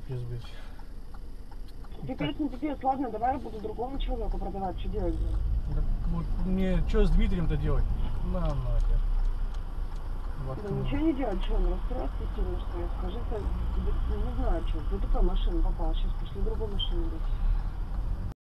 пипец, блядь. Пипец, не пипец, ладно, давай я буду другому человеку продавать, что делать? Так вот мне что с Дмитрием-то делать? На нахер. Да Воткнул. ничего не делать, что он расстроится сильно, что я скажи, не знаю, что, ты такая машина попала, сейчас пошли другую машину.